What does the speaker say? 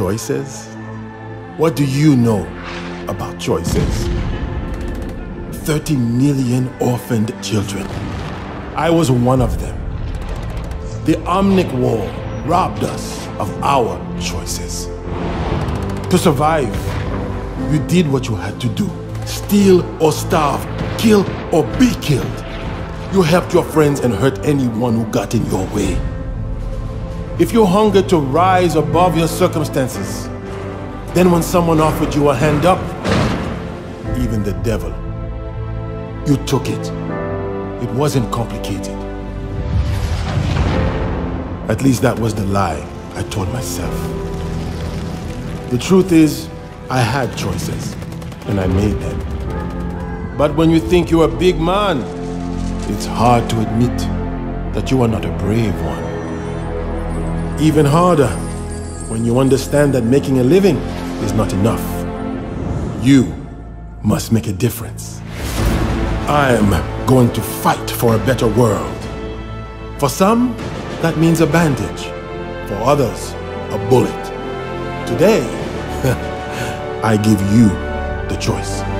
Choices? What do you know about choices? 30 million orphaned children. I was one of them. The Omnic War robbed us of our choices. To survive, you did what you had to do. Steal or starve, kill or be killed. You helped your friends and hurt anyone who got in your way. If you hungered to rise above your circumstances, then when someone offered you a hand up, even the devil, you took it. It wasn't complicated. At least that was the lie I told myself. The truth is, I had choices, and I made them. But when you think you're a big man, it's hard to admit that you are not a brave one. Even harder when you understand that making a living is not enough. You must make a difference. I am going to fight for a better world. For some, that means a bandage. For others, a bullet. Today, I give you the choice.